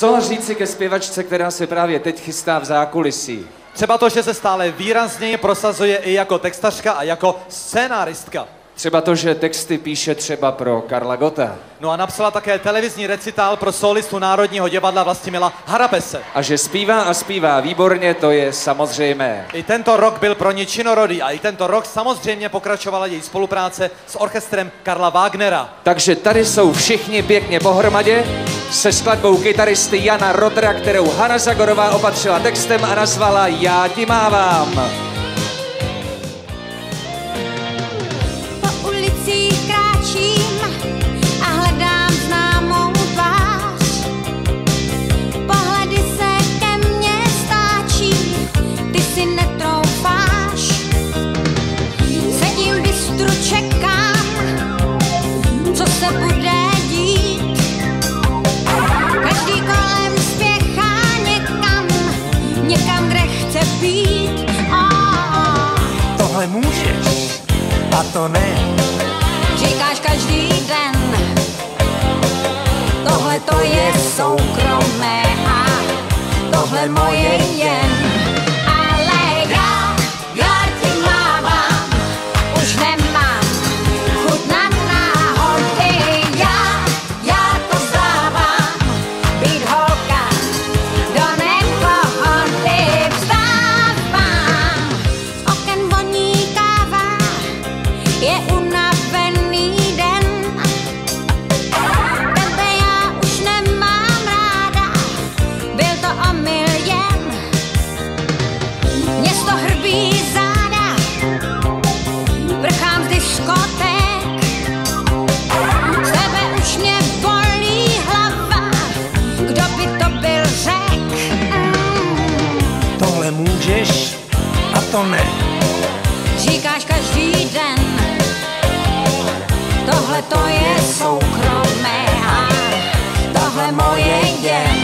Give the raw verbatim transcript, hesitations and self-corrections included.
Co říci ke zpěvačce, která se právě teď chystá v zákulisí? Třeba to, že se stále výrazněji prosazuje i jako textařka a jako scénáristka. Třeba to, že texty píše třeba pro Karla Gotta. No a napsala také televizní recitál pro solistu Národního divadla Vlastimila Harabese. A že zpívá a zpívá výborně, to je samozřejmé. I tento rok byl pro ní činorodý a i tento rok samozřejmě pokračovala její spolupráce s orchestrem Karla Wagnera. Takže tady jsou všichni pěkně pohromadě se skladbou kytaristy Jana Rottera, kterou Hana Zagorová opatřila textem a nazvala Já ti mávám. Tohle můžeš, a to ne. Říkáš každý den, tohle to je soukromé a tohle moje jen. Ale já, já ti mávám, už nemám chuť na náhody. Já, já to vzdávám, být holka do nepohody vzdávám. Z oken voní káva, je unavený den. Tebe já už nemám ráda, byl to omyl jen. Město hrbí záda, prchám z diskoték. Z tebe už mě bolí hlava, kdo by to byl řek. Mm. Tohle můžeš, a to ne. Říkáš každý den, tohle to je soukromé a tohle moje jen.